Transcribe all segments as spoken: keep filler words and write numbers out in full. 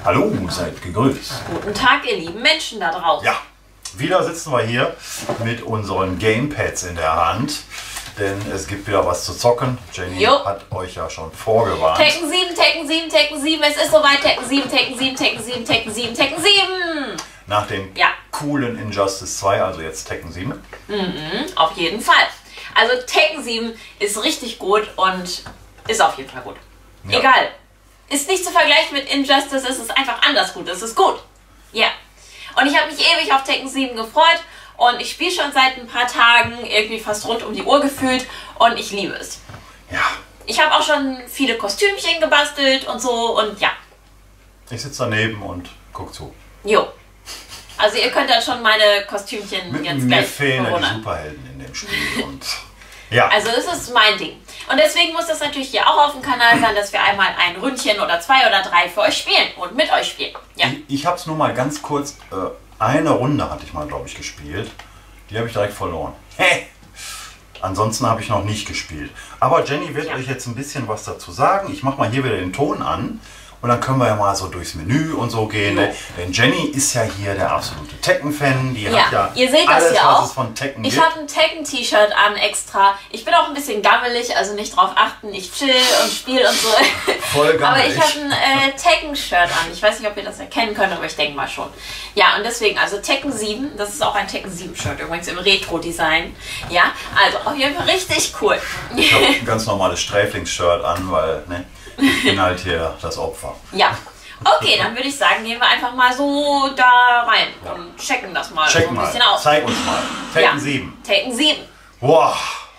Hallo, seid gegrüßt. Guten Tag, ihr lieben Menschen da draußen. Ja, wieder sitzen wir hier mit unseren Gamepads in der Hand. Denn es gibt wieder was zu zocken. Jenny jo. hat euch ja schon vorgewarnt. Tekken sieben, Tekken sieben, Tekken sieben, es ist soweit. Tekken sieben, Tekken sieben, Tekken sieben, Tekken sieben, Tekken sieben. Nach dem ja. coolen Injustice zwei, also jetzt Tekken sieben. Mhm, auf jeden Fall. Also Tekken sieben ist richtig gut und ist auf jeden Fall gut. Ja. Egal. Ist nicht zu vergleichen mit Injustice, es ist einfach anders gut. Es ist gut. Ja. Und ich habe mich ewig auf Tekken sieben gefreut. Und ich spiele schon seit ein paar Tagen irgendwie fast rund um die Uhr gefühlt und ich liebe es. Ja. Ich habe auch schon viele Kostümchen gebastelt und so und ja. Ich sitze daneben und guck zu. Jo. Also ihr könnt dann schon meine Kostümchen M jetzt mir gleich fehlen ja die Superhelden in dem Spiel und ja. Also das ist mein Ding. Und deswegen muss das natürlich hier auch auf dem Kanal sein, dass wir einmal ein Ründchen oder zwei oder drei für euch spielen und mit euch spielen. Ja. Ich, ich habe es nur mal ganz kurz... Äh, Eine Runde hatte ich mal, glaube ich, gespielt. Die habe ich direkt verloren. Hey! Ansonsten habe ich noch nicht gespielt. Aber Jenny wird ja. euch jetzt ein bisschen was dazu sagen. Ich mache mal hier wieder den Ton an. Und dann können wir ja mal so durchs Menü und so gehen. Jo. Denn Jenny ist ja hier der absolute Tekken-Fan. Die ja. hat ja Ihr seht alles, das hier was auch. es von Tekken ich gibt. habe ein Tekken-T-Shirt an extra. Ich bin auch ein bisschen gammelig, also nicht drauf achten. Ich chill und spiele und so. Voll gammelig. Aber ich habe ein äh, Tekken-Shirt an. Ich weiß nicht, ob ihr das erkennen könnt, aber ich denke mal schon. Ja, und deswegen, also Tekken sieben, das ist auch ein Tekken sieben-Shirt, übrigens im Retro-Design. Ja, also auf jeden Fall richtig cool. Ich habe ein ganz normales Sträflings-Shirt an, weil ne, ich bin halt hier das Opfer. Ja. Okay, dann würde ich sagen, gehen wir einfach mal so da rein und checken das mal Check so ein mal. bisschen aus. Zeig uns mal. Tekken ja. sieben. Tekken sieben. Wow.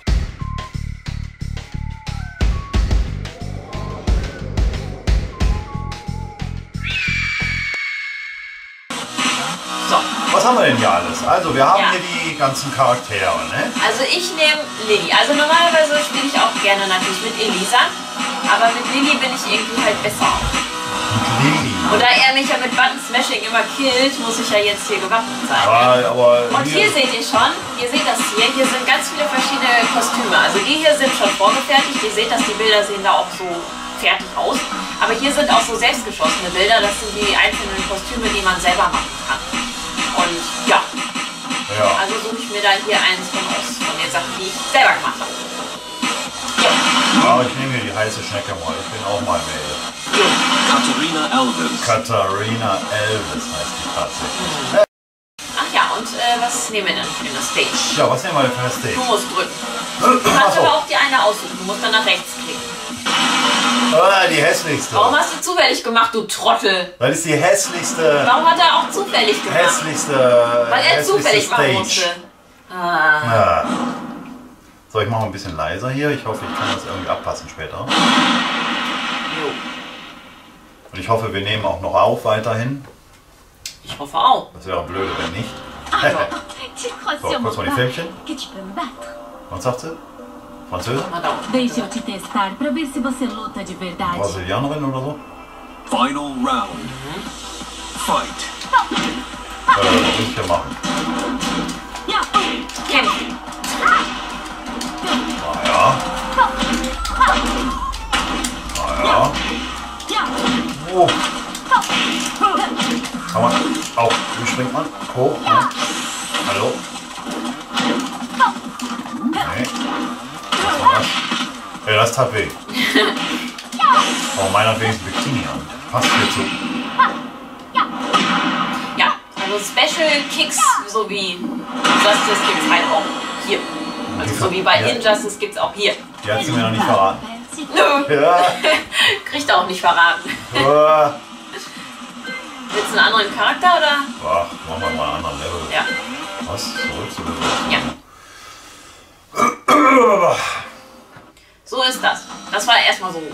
So. Was haben wir denn hier alles? Also wir haben ja. hier die ganzen Charaktere, ne? Also ich nehme Lilly. Also normalerweise spiele ich auch gerne natürlich mit Elisa, aber mit Lilly bin ich irgendwie halt besser. Lilly. Und da er mich ja mit Button Smashing immer killt, muss ich ja jetzt hier gewappnet sein. Aber, aber und hier, hier seht ihr schon, ihr seht das hier, hier sind ganz viele verschiedene Kostüme. Also die hier sind schon vorgefertigt, ihr seht, dass die Bilder sehen da auch so fertig aus. Aber hier sind auch so selbstgeschossene Bilder, das sind die einzelnen Kostüme, die man selber machen kann. Und ja, ja. also suche ich mir da hier eins von aus, von den Sachen, die ich selber gemacht habe. Ja. Ja, ich nehme hier die heiße Schnecke mal, ich bin auch mal Mail. Katharina Elvis. Katharina Elvis heißt die tatsächlich. Mhm. Ach ja, und äh, was nehmen wir denn für eine Stage? Ja, was nehmen wir denn für eine Stage? Du musst drücken. Du kannst aber auch die eine aussuchen, du musst dann nach rechts klicken. Ah, die hässlichste. Warum hast du zufällig gemacht, du Trottel? Das ist die hässlichste. Warum hat er auch zufällig gemacht? Hässlichste. Weil er hässlichste zufällig machen Stage. musste. Ah. Ja. So, ich mache ein bisschen leiser hier. Ich hoffe, ich kann das irgendwie abpassen später. Jo. Und ich hoffe, wir nehmen auch noch auf weiterhin. Ich hoffe auch. Das wäre blöd, wenn nicht. So, so, kurz mal die Filmchen. Was sagt sie? Französin? Deixa eu te testar para ver se você luta de verdade. Brasilianerin oder so? Final round. Fight. Äh, was will ich hier machen? Kämpfen. Naja. Naja. Oh. Kann man. Au. Wie springt man? Hoch. Ne? Hallo? Nee. Was war das? Ja, das tat weh. Oh, meiner hat wenigstens Bikini an. Passt hier zu. Ja, also Special Kicks, so wie Injustice gibt es halt auch hier. Also so wie bei ja. Injustice gibt es auch hier. Die hat sie mir noch nicht verraten. Nö. Ja. Kriegt er auch nicht verraten. Ja. Willst du einen anderen Charakter oder? Ach, machen wir mal einen anderen Level. Ja. Was? Zurück zu Level? Ja. So ist das. Das war erstmal so.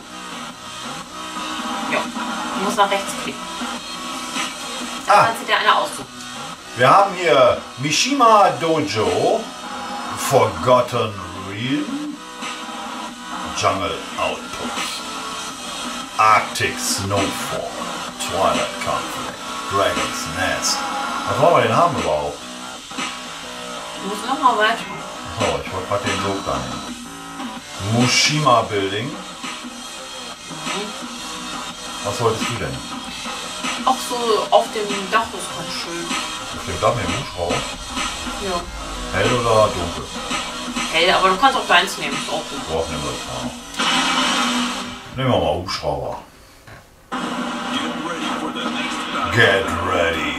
Ja. Du musst nach rechts klicken. Dann Ah. kannst du dir eine aussuchen. Wir haben hier Mishima Dojo, Forgotten Realm, Jungle Outpost, Arctic Snowfall, Twilight Conflict, Dragon's Nest. Was wollen wir denn haben überhaupt? Du musst nochmal weiter. So, ich wollte gerade den Sog da nehmen. Mushima Building. Was wolltest du denn? auch so auf dem Dach ist ganz schön. Auf dem Dach mit dem Hubschrauber. Ja. Hell oder dunkel? Hell, aber du kannst auch deins nehmen, ist auch gut. Boah, nehmen wir das mal. Nehmen wir mal Hubschrauber. Get ready for the next battle. Get ready.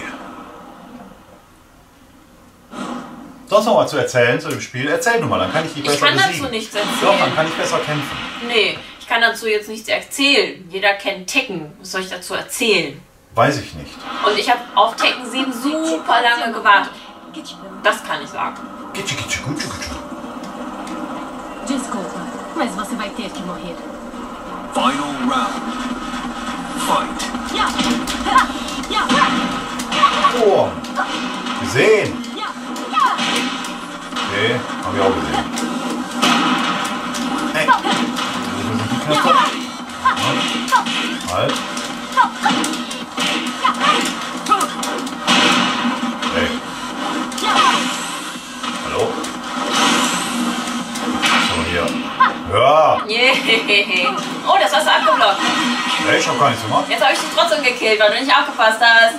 Sonst noch mal zu erzählen zu dem Spiel? Erzähl du mal, dann kann ich die besser Ich kann besiegen. dazu nichts erzählen. Doch, dann kann ich besser kämpfen. Nee, ich kann dazu jetzt nichts erzählen. Jeder kennt Tekken. Was soll ich dazu erzählen? Weiß ich nicht. Und ich habe auf Tekken sieben super lange gewartet. Das kann ich sagen. Gitschi, gitschi, gitschi, gitschi. Desculpa, mas você vai ter que morrer. Final round. Fight. Oh, gesehen. Okay, hab ich auch gesehen. Hey. Wo sind die Knöpfe? Halt. Hey. Hallo? So, hier. Ja. Yeah. Oh, das hast du abgeblockt. Hey, ich hab gar nichts gemacht. Jetzt habe ich dich trotzdem gekillt, weil du nicht aufgepasst hast.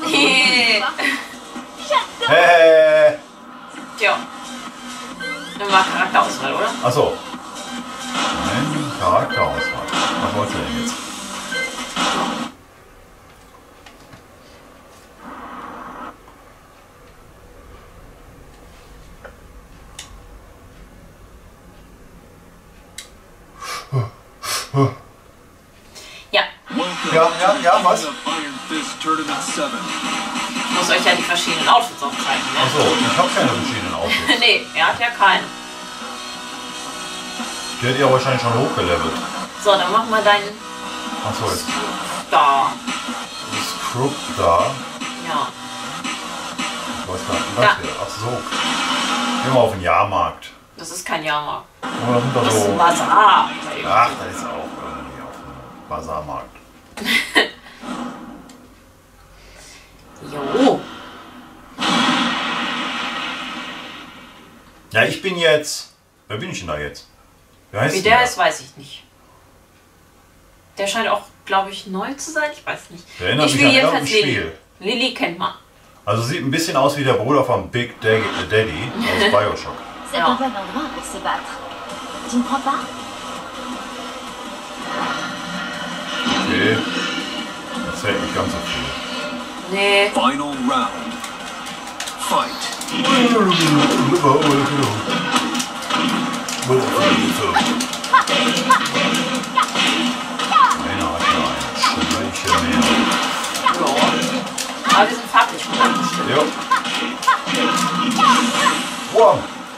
Hey. Tja. Nimm mal Charakterauswahl, oder? Achso. Nein, Charakterauswahl. Was wolltest du denn jetzt? Ja, Welcome Ja, ja, ja, to was? the Iron Fist Tournament seven. ich muss euch ja die verschiedenen Outfits auch zeigen. Ne? Achso, ich hab keine verschiedenen Outfits. Nee, er hat ja keinen. Die hat ja wahrscheinlich schon hochgelevelt. So, dann mach mal deinen Achso, jetzt da. ist Crook da. Ja. Ich weiß gar nicht, Da. was hier. Ach so. Gehen wir auf den Jahrmarkt. Das ist kein Jahrmarkt. Oh, das sind doch Das ist so. ein Bazar. Ach, da ist auch irgendwie auf dem Basarmarkt. Jo. Ja, ich bin jetzt. Wer bin ich denn da jetzt? Wer heißt Wie denn der ist, weiß ich nicht. Der scheint auch, glaube ich, neu zu sein. Ich weiß nicht. Der erinnert Ich mich spiele an jedenfalls irgendein Lilly. Spiel. Lilly kennt man. Also sieht ein bisschen aus wie der Bruder von Big Daddy, Daddy aus Bioshock. C'est Ja. un bon endroit pour se battre. Tu ne crois pas? Okay. Erzählt nicht ganz so viel. Nee. Final round. Fight. Einer hat ja ein Schleiche mehr. Ja. Aber wir sind farblich gut abgestimmt. Jo. Wow.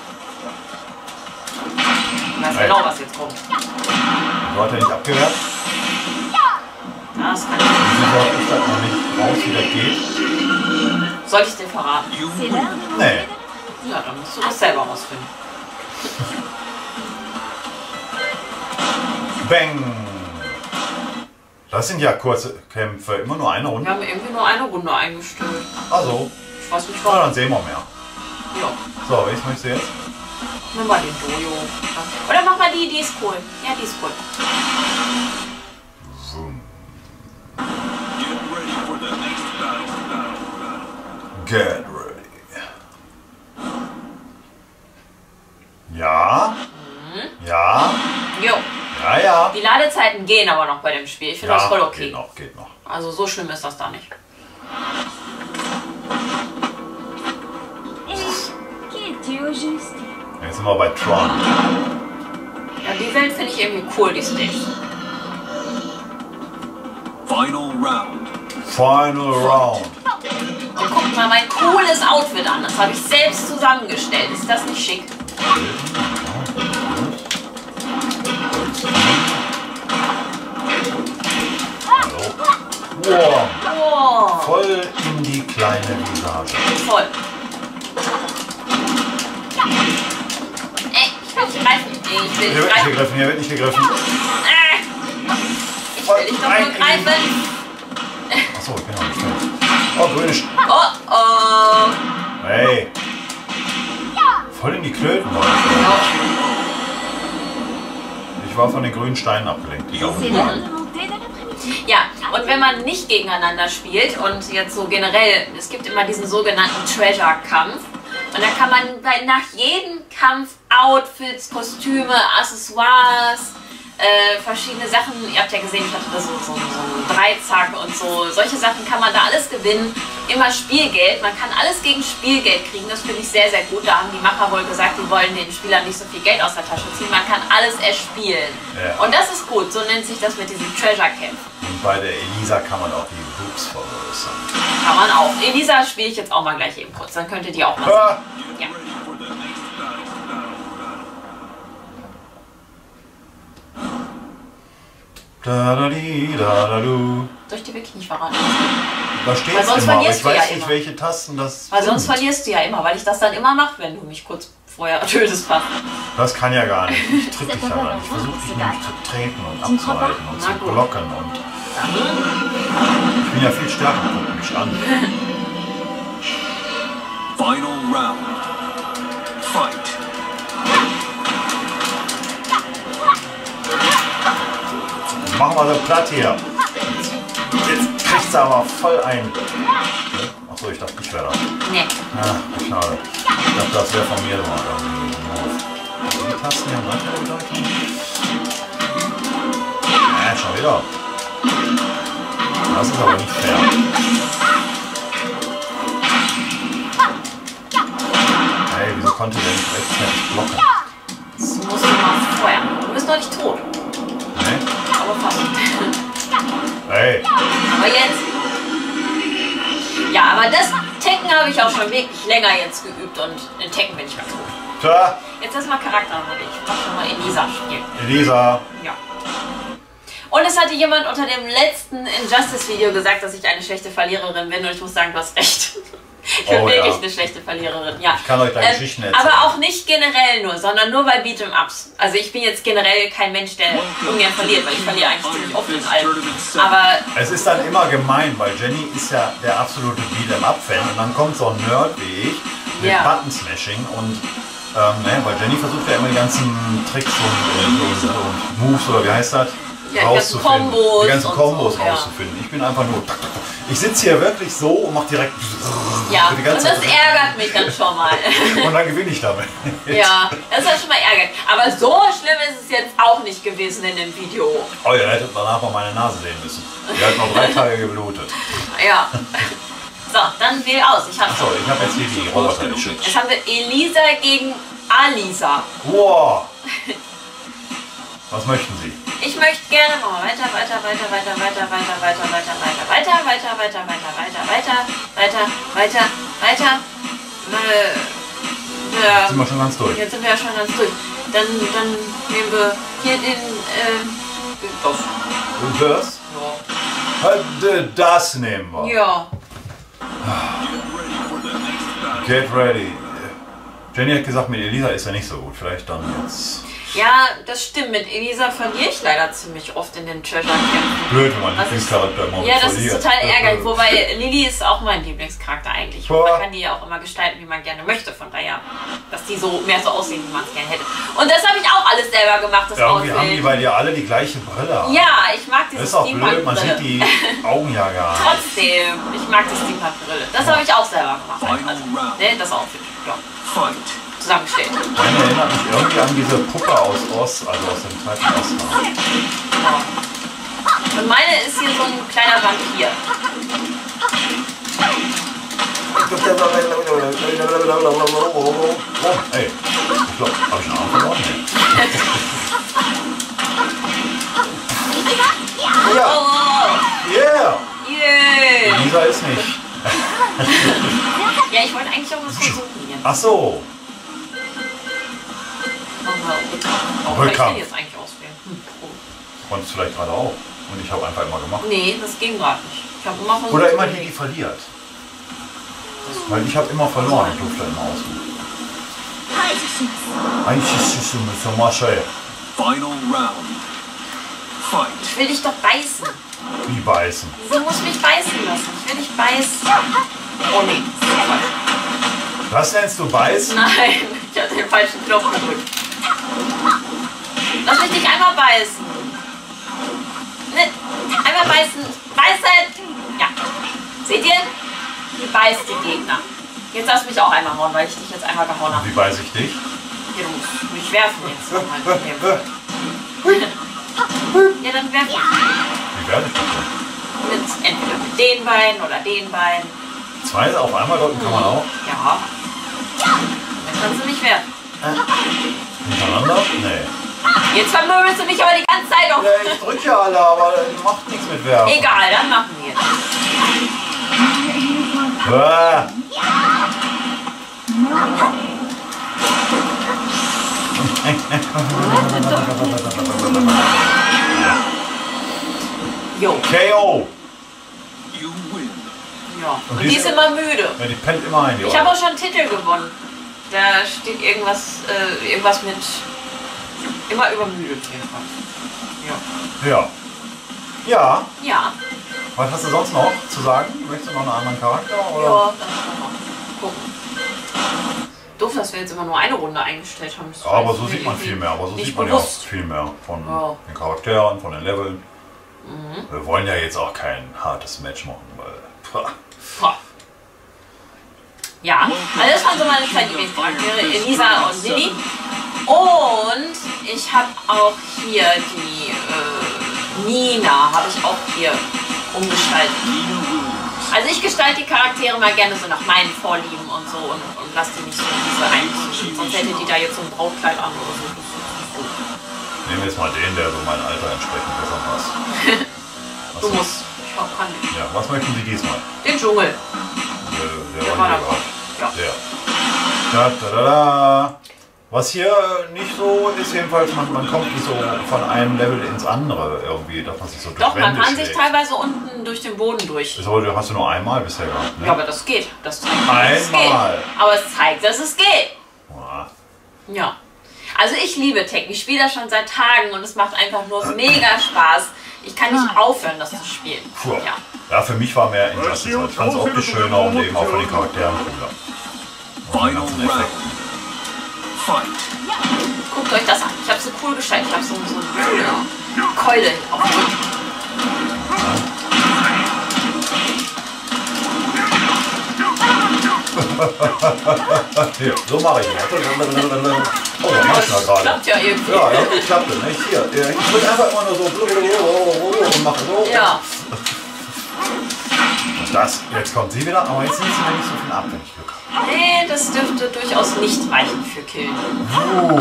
Ich weiß Hey. genau, was jetzt kommt. So hat er nicht abgewehrt. Das kann ich. Wieso sagt ich das noch nicht raus, wie das geht? Soll ich dir verraten? You C'est win. l'heure de Nee. manger. Ja, dann musst du das selber rausfinden. Bang. Das sind ja kurze Kämpfe. Immer nur eine Wir Runde. haben irgendwie nur eine Runde eingestellt. Also, Ich weiß nicht na, warum. dann sehen wir mehr. Ja. So, welches möchtest du jetzt? Nimm mal den Dojo. Oder mach mal die, die ist cool. Ja, die ist cool. Zoom. Get ready for the next battle. Battle. Battle. Get ready. Ja. Ja. Jo. Ja, ja. Die Ladezeiten gehen aber noch bei dem Spiel. Ich finde das voll okay. Geht noch, geht noch. Also so schlimm ist das da nicht. Et qui es-tu au juste? Jetzt sind wir bei Tron. Ja, die Welt finde ich irgendwie cool, die Stage. Final round. Final Round. Und guckt mal mein cooles Outfit an. Das habe ich selbst zusammengestellt. Ist das nicht schick? Hallo. Wow. Oh, Voll in die kleine Visage. voll. Ey, ich will nicht greifen. Nee, ich will Hier nicht wird nicht greifen. gegriffen, hier wird nicht gegriffen. Äh, Ich will dich doch nur greifen. Achso, ich bin noch nicht fertig. Oh, grüne Sch Oh, oh. Hey. Voll in die Klöten, Leute. Ich war von den grünen Steinen abgelenkt. Die da C'est unten l'heure waren. de monter de l'après-midi. Ja, Und wenn man nicht gegeneinander spielt und jetzt so generell, es gibt immer diesen sogenannten Treasure-Kampf. Und da kann man bei, nach jedem Kampf Outfits, Kostüme, Accessoires, äh, verschiedene Sachen, ihr habt ja gesehen, ich hatte da so, so, so einen Dreizack und so, solche Sachen kann man da alles gewinnen. Immer Spielgeld, man kann alles gegen Spielgeld kriegen, das finde ich sehr, sehr gut. Da haben die Macher wohl gesagt, die wollen den Spielern nicht so viel Geld aus der Tasche ziehen, man kann alles erspielen. Ja. Und das ist gut, so nennt sich das mit diesem Treasure Camp. Und bei der Elisa kann man auch die Boobs vergrößern. Kann man auch. Elisa spiele ich jetzt auch mal gleich eben kurz, dann könnt ihr die auch mal Ah. sehen. Ja. For the next battle, battle, battle. Da, da, di, da, da, du. Soll ich dir wirklich nicht verraten? Da steht Weil es sonst immer, aber verlierst ich du ja weiß nicht, immer. welche Tasten das Weil sonst sind. verlierst du ja immer, weil ich das dann immer mache, wenn du mich kurz vorher tötest fast. Das kann ja gar nicht. Ich tritt dich ja dann. Ich versuche dich nämlich zu treten und abzuhalten und Na zu gut. blocken. Und ich bin ja viel stärker, guck mich an. Final round. Fight. Machen wir so platt hier. Jetzt kriegt sie aber voll ein. Achso, ich dachte, ich wäre da. Nee. Ah, schade. Ich dachte, das wäre von mir mal irgendwie. Also die Tasten hier haben manchmal Bedeutung. Ja, schon wieder. Das ist aber nicht fair. Hey, wieso konnte der nicht rechtzeitig blocken? Das musst du mal vorher. Du bist noch nicht tot. Ne? Aber fast. Hey, Aber jetzt. Ja, aber das Tekken habe ich auch schon wirklich länger jetzt geübt und in Tekken bin ich ganz gut. tja, Jetzt erstmal Charaktermodell. Ich mach schon mal Elisa spielen. Elisa. Ja. Und es hatte jemand unter dem letzten Injustice-Video gesagt, dass ich eine schlechte Verliererin bin und ich muss sagen, du hast recht. Ich bin Oh, wirklich ja. eine schlechte Verliererin, ja. Ich kann euch gleich Geschichten erzählen. Aber auch nicht generell nur, sondern nur bei Beat'em-Ups. Also ich bin jetzt generell kein Mensch, der ungern verliert, weil ich verliere eigentlich ziemlich oft in allem. Aber Es ist dann immer gemein, weil Jenny ist ja der absolute Beat'em-up-Fan und dann kommt so ein Nerd wie ich mit Ja. Button-Smashing und ähm, ne, weil Jenny versucht ja immer die ganzen Tricks und, und, und, und Moves oder wie heißt das? Ja, die ganzen rauszufinden. Kombos Die ganzen und Kombos so, ja. rauszufinden. Ich bin einfach nur. Ich sitze hier wirklich so und mache direkt. ja, die und ganze das Zeit- ärgert mich dann schon mal. Und dann gewinne ich damit. Ja, das ist ja schon mal ärgerlich. Aber so schlimm ist es jetzt auch nicht gewesen in dem Video. Oh, ihr hättet danach mal meine Nase sehen müssen. Die hat noch drei Tage geblutet. Ja. So, dann wähl aus. Ich habe Achso, ich habe jetzt hier die Roboter geschickt. Jetzt haben wir Elisa gegen Alisa. Wow. Was möchten Sie? Ich möchte gerne mal weiter, weiter, weiter, weiter, weiter, weiter, weiter, weiter, weiter, weiter, weiter, weiter, weiter, weiter, weiter, weiter, weiter, weiter. Jetzt sind wir schon ganz durch. Jetzt sind wir ja schon ganz durch. Dann, dann nehmen wir hier den, äh, das. Und das? Halt, Das nehmen wir. Ja. Get ready for the next battle. Get ready. Jenny hat gesagt, mit Elisa ist er nicht so gut. Vielleicht dann jetzt. Ja, das stimmt. Mit Elisa verliere ich leider ziemlich oft in den Treasure-Kämpfen. Blöd, wenn man Das ist- Lieblingscharakter immer Ja, das verliert. ist total ärgerlich. Wobei Lilly ist auch mein Lieblingscharakter eigentlich. Und Boah. man kann die ja auch immer gestalten, wie man gerne möchte. Von daher, dass die so mehr so aussehen, wie man es gerne hätte. Und das habe ich auch alles selber gemacht, das Irgendwie haben die Outfit. bei dir alle die gleiche Brille. an. Ja, ich mag Das diese ist auch blöd, man sieht Steampunk-Brille. die Augen ja gar nicht. Trotzdem, ich mag die Steampunk-Brille. Das habe ich auch selber gemacht. Final Also, round. ne, das Outfit, ja, Fight. zusammengestellt. Meine erinnert mich irgendwie an diese Puppe aus Ost, also aus dem zweiten Oscar. Und meine ist hier so ein kleiner Vampir. Oh, ey. Ich glaube, habe ich einen Arm verloren? Nee. Ja, Oh, yeah. yeah. Lisa ist nicht. Ja, ich wollte eigentlich auch was versuchen hier. Ach so. Oh, kann ich Rückkampf. den jetzt eigentlich auswählen? Hm, oh. Konntest du vielleicht gerade auch. Und ich habe einfach immer gemacht. Nee, das ging gerade nicht. Ich habe immer versucht. Oder immer zu die, die bewegen. verliert. Weil ich habe immer verloren. Ich durfte immer aussuchen. Eigentlich ist es so mal schön. Final round. Fight. Ich will dich doch beißen. Wie beißen. Du musst mich beißen lassen. Ich will dich beißen. Oh nee. Was nennst du beißen? Nein, ich hatte den falschen Knopf gedrückt. Lass mich dich einmal beißen. Ne, einmal Gegner beißen. Beißen! Ja. Seht ihr? Die beißt die Gegner. Jetzt lass mich auch einmal hauen, weil ich dich jetzt einmal gehauen habe. Wie beiß ich dich? Ja, du musst mich werfen jetzt. Ja, dann werf ich. Wie werde ich das denn? Mit, entweder mit den Beinen oder den Beinen. Zwei auf einmal drücken kann man auch? Ja. Dann kannst du mich werfen. Hintereinander? Nee. Jetzt vermöbelst du mich aber die ganze Zeit auf. Ja, ich drücke ja alle, aber das macht nichts mit Werfen. Egal, dann machen wir jetzt. Ah. Jo. K O. You win. Ja. Und Und die die ist ist- immer müde. Ja, die pennt immer ein, die Ich habe auch schon einen Titel gewonnen. Da steht irgendwas, äh, irgendwas mit immer übermüdet jedenfalls. Ja. Ja. Ja. Ja. Was hast du sonst noch zu sagen? Möchtest du noch einen anderen Charakter? Oder? Ja, dann können wir mal gucken. Doof, dass wir jetzt immer nur eine Runde eingestellt haben. Das Ja, aber ist so mir sieht man irgendwie viel mehr. Aber so nicht sieht man ja auch bewusst. viel mehr von Ja. den Charakteren, von den Leveln. Mhm. Wir wollen ja jetzt auch kein hartes Match machen, weil. Pah. Boah. Ja, also das waren so meine zwei Lieblingscharaktere, Elisa und Lilly. Und ich habe auch hier die äh, Nina, habe ich auch hier umgestaltet. Nina wins. Also ich gestalte die Charaktere mal gerne so nach meinen Vorlieben und so und, und lasse die nicht so in diese einziehen. Sonst hätte die da jetzt so ein Brautkleid an oder so. Das ist gut. Nehmen wir jetzt mal den, der so mein Alter entsprechend besser passt. Du Was- musst. Ich hab kann nicht. Ja, was möchten Sie diesmal? Den Dschungel. Der, der, Der war war hier dabei. Ja. Der. Da, da, da, da. Was hier nicht so ist, jedenfalls, man, man kommt nicht so von einem Level ins andere irgendwie, dass man sich so durch Doch, man Wände kann sich schlägt. teilweise unten durch den Boden durch. Das aber hast du nur einmal bisher gehabt, ne? Ja, aber das geht. Das zeigt, dass es Einmal. geht. Aber es zeigt, dass es geht. Ah, Ja. Also ich liebe Tekken. Ich spiele das schon seit Tagen und es macht einfach nur mega Spaß. Ich kann nicht aufhören, das zu spielen. puh. Ja. Ja, für mich war mehr Injustice. halt. Ich fand es optisch schöner und eben auch von den Charakteren cooler. Und den Final ganzen round. Effekten. Fight. Guckt euch das an. Ich habe so cool gestaltet. Ich habe so, so eine coole Keule auf dem Rücken. Hier, so mache ich das. Oh, das mach ich mal Das gerade. klappt ja irgendwie. Ja, ja, das klappt. Ne? Hier, ich drücke einfach immer nur so und mache so. Ja. Und das, jetzt kommt sie wieder, aber jetzt nimmt sie mir nicht so viel ab, wenn ich Glück habe. Nee, das dürfte durchaus nicht reichen für Killen. Uh,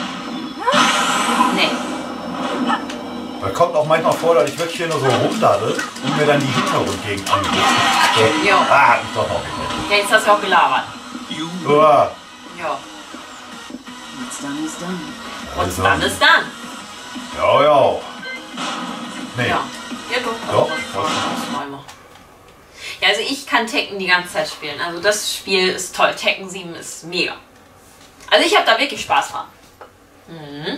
Nee. das kommt auch manchmal vor, dass ich wirklich hier nur so rumdaddel und mir dann die Hintergrundgegend angucke. So, Ja. ah, ich doch noch nicht. Ja, jetzt hast du auch gelabert. You win. Uah, Ja. What's done is done. What's Also. done is done. ja, ja. Nee. Ja. Ja, doch. Doch, Das was? das war immer. Ja, also ich kann Tekken die ganze Zeit spielen. Also das Spiel ist toll. Tekken sieben ist mega. Also ich habe da wirklich Spaß dran. Mhm.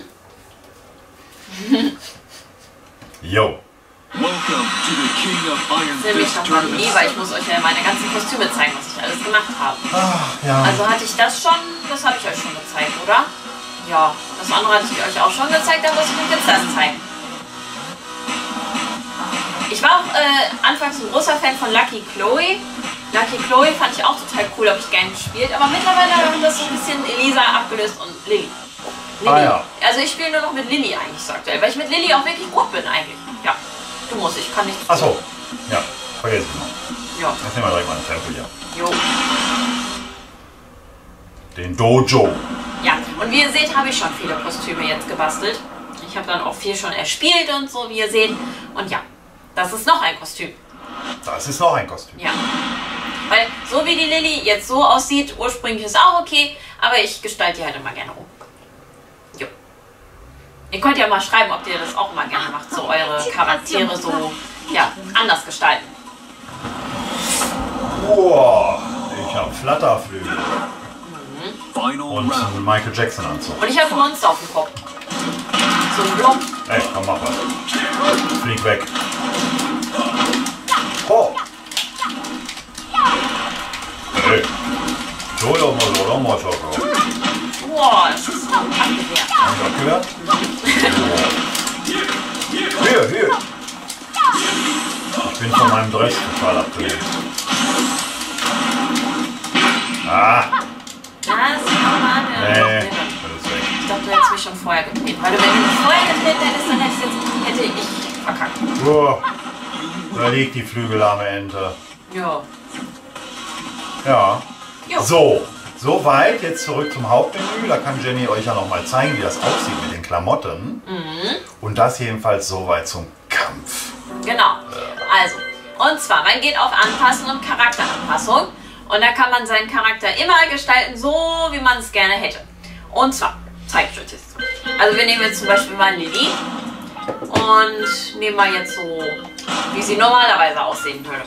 Jo. Welcome to the King of Iron Ich nehme mich Fist noch mal Tournament. nie, weil ich muss euch ja meine ganzen Kostüme zeigen, was ich alles gemacht habe. Ach, ja. Also hatte ich das schon, das habe ich euch schon gezeigt, oder? Ja, das andere hatte ich euch auch schon gezeigt, dann muss ich euch jetzt das zeigen. Ich war auch äh, anfangs ein großer Fan von Lucky Chloe. Lucky Chloe fand ich auch total cool, habe ich gern gespielt. Aber mittlerweile haben das so ein bisschen Elisa abgelöst und Lilly. Lilly. Ah, ja. Also ich spiele nur noch mit Lilly eigentlich, sagt er. Weil ich mit Lilly auch wirklich gut bin eigentlich. Ja, du musst, ich kann nicht. Achso. Ja, vergessen wir mal. Ja, Jetzt nehmen wir direkt mal einen Tempel hier. jo. Den Dojo. Ja, und wie ihr seht, habe ich schon viele Kostüme jetzt gebastelt. Ich habe dann auch viel schon erspielt und so, wie ihr seht. Und ja, das ist noch ein Kostüm. Das ist noch ein Kostüm. Ja. Weil so wie die Lilly jetzt so aussieht, ursprünglich ist auch okay, aber ich gestalte die halt immer gerne um. Jo. Ihr könnt ja mal schreiben, ob ihr das auch mal gerne macht, so eure Charaktere so, ja, anders gestalten. Boah, ich hab Flatterflügel Final und round. einen Michael Jackson Anzug. Und ich habe ein Monster auf dem Kopf. So ein Blob. Ey, komm, mach was. Flieg weg. Oh. Hey. So, ja, mal so, dann mal so. Boah, das ist so abgewehrt. Haben Sie das gehört? Hier, hier. bin von meinem Dress total abgelenkt. Ah! Das kann man. Nee, Ja, das ist weg. ich dachte, du hättest mich schon vorher getreten. Weil du, wenn du mich vorher getreten hättest, dann hättest jetzt, hätte ich verkackt. Oh, da liegt die flügelarme Ente. Ja. Ja. Jo. So, soweit. Jetzt zurück zum Hauptmenü. Da kann Jenny euch ja noch mal zeigen, wie das aussieht mit den Klamotten. Mhm. Und das jedenfalls soweit zum Kampf. Genau. Also, und zwar, man geht auf Anpassen und Charakteranpassung. Und da kann man seinen Charakter immer gestalten, so wie man es gerne hätte. Und zwar, zeige ich euch jetzt. Also wir nehmen jetzt zum Beispiel mal Lilly. Und nehmen wir jetzt so, wie sie normalerweise aussehen würde.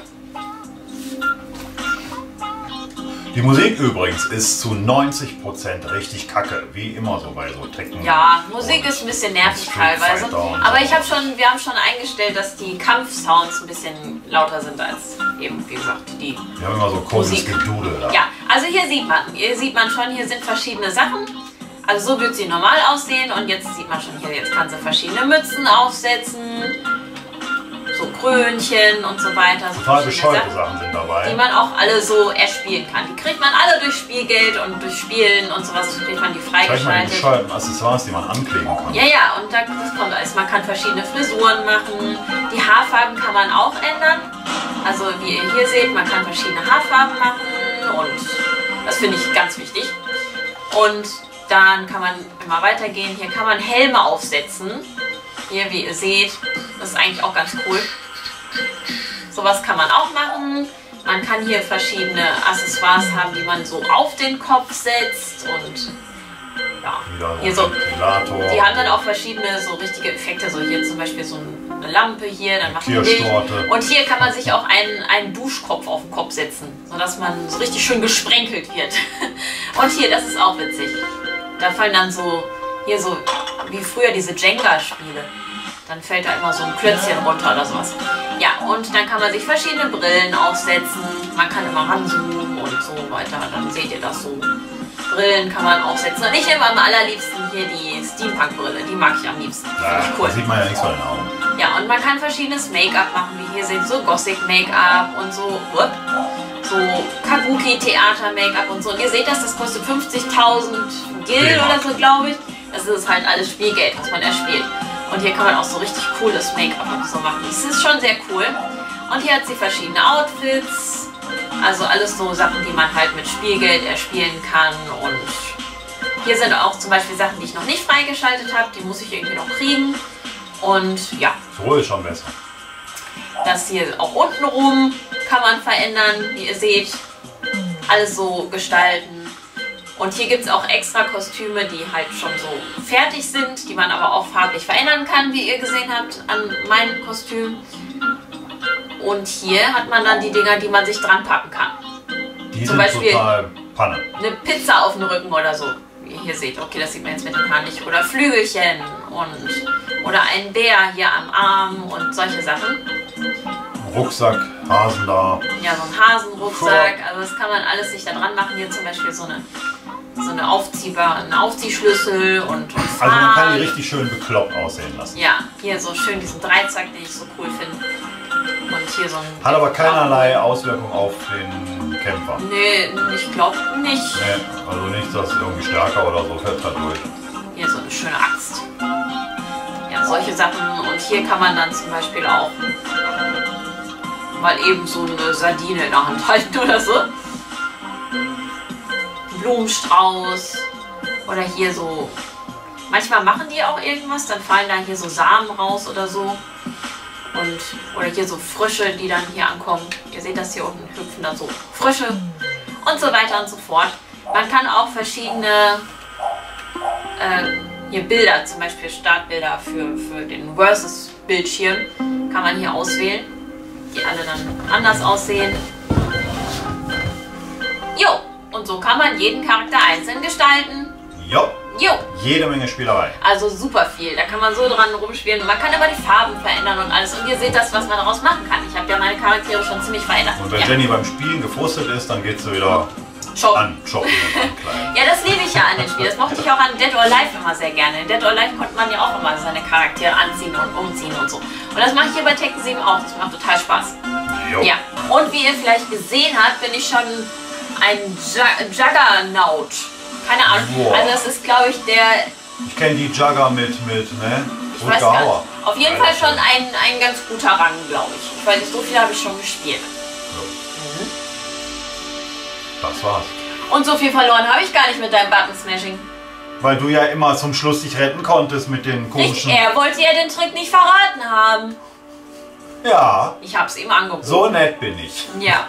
Die Musik übrigens ist zu neunzig Prozent richtig kacke, wie immer so bei so Tekken. Ja, Musik ist ein bisschen nervig Street teilweise. Fighter und Aber so. ich habe schon, wir haben schon eingestellt, dass die Kampfsounds ein bisschen lauter sind als eben, wie gesagt, die. Wir haben immer so komisches Musik. Gedudel da. Ja, also hier sieht man, hier sieht man schon, hier sind verschiedene Sachen. Also so wird sie normal aussehen und jetzt sieht man schon hier, jetzt kann sie verschiedene Mützen aufsetzen, so Krönchen und so weiter. So Total verschiedene bescheuerte Sachen sind dabei. die man auch alle so erspielen kann. Die kriegt man alle durch Spielgeld und durch Spielen und sowas kriegt man die Zeig mal die freigeschaltet. bescheuerten Accessoires, die man ankleben kann. Ja, ja, und da, das kommt alles. Man kann verschiedene Frisuren machen. Die Haarfarben kann man auch ändern. Also wie ihr hier seht, man kann verschiedene Haarfarben machen und das finde ich ganz wichtig. Und dann kann man immer weitergehen. Hier kann man Helme aufsetzen. Hier, wie ihr seht, das ist eigentlich auch ganz cool. Sowas kann man auch machen. Man kann hier verschiedene Accessoires haben, die man so auf den Kopf setzt und ja, Wieder hier so so. ein Ventilator. Die haben dann auch verschiedene so richtige Effekte, so hier zum Beispiel so eine Lampe hier, dann macht ein Bild. Tierstorte. Und hier kann man sich auch einen, einen Duschkopf auf den Kopf setzen, sodass man so richtig schön gesprenkelt wird. Und hier, das ist auch witzig. Da fallen dann so, hier so, wie früher diese Jenga-Spiele. Dann fällt da immer so ein Klötzchen runter oder sowas. Ja, und dann kann man sich verschiedene Brillen aufsetzen. Man kann immer ranzoomen und so weiter. Dann seht ihr das so. Brillen kann man aufsetzen. Und ich nehme am allerliebsten hier die Steampunk-Brille. Die mag ich am liebsten. Finde Ja, ich cool. da sieht man ja nichts von den Augen. Ja, und man kann verschiedenes Make-up machen, wie hier seht, so Gothic-Make-up und so, whoop, so Kabuki-Theater-Make-up und so. Und ihr seht das, das kostet fünfzigtausend Gil oder so, glaube ich. Das ist halt alles Spielgeld, was man erspielt. Und hier kann man auch so richtig cooles Make-up und so machen. Das ist schon sehr cool. Und hier hat sie verschiedene Outfits. Also alles so Sachen, die man halt mit Spielgeld erspielen kann. Und hier sind auch zum Beispiel Sachen, die ich noch nicht freigeschaltet habe. Die muss ich irgendwie noch kriegen. Und ja, So ist schon besser. das hier auch unten rum kann man verändern, wie ihr seht. Alles so gestalten. Und hier gibt es auch extra Kostüme, die halt schon so fertig sind, die man aber auch farblich verändern kann, wie ihr gesehen habt an meinem Kostüm. Und hier hat man dann die Dinger, die man sich dran packen kann. Die Zum sind Beispiel- total Panne. Eine Pizza auf dem Rücken oder so. Wie ihr hier seht, okay, das sieht man jetzt mit den Haaren nicht. Oder Flügelchen und oder ein Bär hier am Arm und solche Sachen. Rucksack, Hasen da. Ja, so ein Hasenrucksack. Also das kann man alles sich da dran machen. Hier zum Beispiel so eine, so eine Aufziehbar, einen Aufziehschlüssel und, und Also man kann die Fahren. richtig schön bekloppt aussehen lassen. Ja, hier so schön diesen Dreizack, den ich so cool finde. Und hier so ein... Hat aber keinerlei Auswirkung auf den Kämpfer. Nee, ich glaube nicht. Nee, also nicht, dass irgendwie stärker oder so fährt er durch. Hier so eine schöne Axt. Ja, solche Sachen. Und hier kann man dann zum Beispiel auch mal eben so eine Sardine in der Hand halten oder so. Ein Blumenstrauß. Oder hier so... Manchmal machen die auch irgendwas, dann fallen da hier so Samen raus oder so. Und, oder hier so Frösche, die dann hier ankommen. Ihr seht das hier unten, hüpfen dann so Frösche und so weiter und so fort. Man kann auch verschiedene äh, hier Bilder, zum Beispiel Startbilder für, für den Versus-Bildschirm, kann man hier auswählen, die alle dann anders aussehen. Jo, und so kann man jeden Charakter einzeln gestalten. Jo, Jo, jede Menge Spielerei. also super viel. Da kann man so dran rumspielen. Man kann immer die Farben verändern und alles. Und ihr seht das, was man daraus machen kann. Ich habe ja meine Charaktere schon ziemlich verändert. Und wenn Ja. Jenny beim Spielen gefrustet ist, dann geht sie wieder Shoppen. anshoppen und ankleiden. Ja, das liebe ich ja an dem Spiel. Das mochte ich auch an Dead or Alive immer sehr gerne. In Dead or Alive konnte man ja auch immer seine Charaktere anziehen und umziehen und so. Und das mache ich hier bei Tekken sieben auch. Das macht total Spaß. Jo. Ja, und wie ihr vielleicht gesehen habt, bin ich schon ein Ju- Juggernaut. Keine Ahnung. Boah. Also das ist, glaube ich, der... Ich kenne die Jugger mit, mit, ne? Ich weiß gar nicht. Hauer. Auf jeden Fall schon ein, ein ganz guter Rang, glaube ich. Ich weiß nicht, so viel habe ich schon gespielt. So. Das war's. Und so viel verloren habe ich gar nicht mit deinem Button-Smashing. Weil du ja immer zum Schluss dich retten konntest mit den Nicht, komischen... er wollte ja den Trick nicht verraten haben. Ja, Ich habe es ihm angeboten. so nett bin ich. Ja.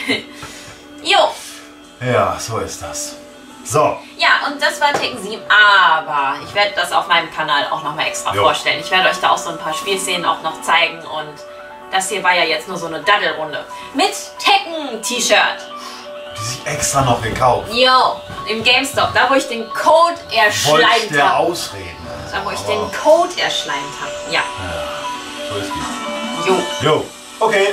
Jo. Ja, so ist das. So, Ja, und das war Tekken sieben, aber ich werde das auf meinem Kanal auch nochmal extra Jo. vorstellen. Ich werde euch da auch so ein paar Spielszenen auch noch zeigen und das hier war ja jetzt nur so eine Daddelrunde. Mit Tekken-T-Shirt. die sich extra noch gekauft. Jo, im GameStop, da wo ich den Code Wollte erschleimt der habe. ausreden. Da wo ich aber den Code erschleimt habe. Ja. So ist die. Jo. Jo, okay.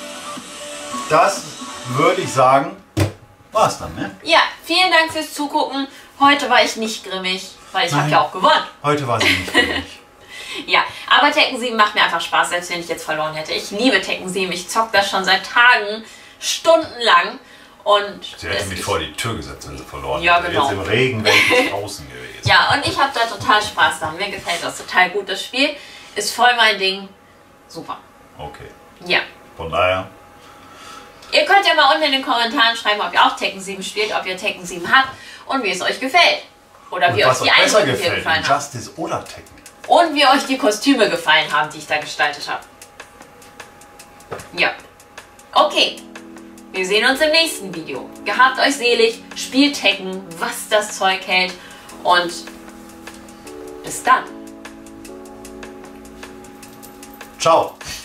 Das würde ich sagen, war's dann, ne? Ja, vielen Dank fürs Zugucken. Heute war ich nicht grimmig, weil ich habe Nein. ja auch gewonnen. Heute war sie nicht fähig. Ja, aber Tekken sieben macht mir einfach Spaß, selbst wenn ich jetzt verloren hätte. Ich liebe Tekken sieben, ich zock das schon seit Tagen, stundenlang. Und Sie hätte es mich ist- vor die Tür gesetzt, wenn sie verloren Ja, hätte. genau. Jetzt im Regen wäre ich draußen gewesen. Ja, und ich habe da total Spaß dran. Mir gefällt das total gut. Das Spiel ist voll mein Ding. Super. Okay. Ja. Von daher, Ihr könnt ja mal unten in den Kommentaren schreiben, ob ihr auch Tekken sieben spielt, ob ihr Tekken sieben habt und wie es euch gefällt. Oder und wie euch was die euch besser Eindrücke hier gefällt, gefallen haben. Justice oder Tekken. Und wie euch die Kostüme gefallen haben, die ich da gestaltet habe. Ja. Okay. Wir sehen uns im nächsten Video. Gehabt euch selig, spielt Tekken, was das Zeug hält. Und bis dann. Ciao.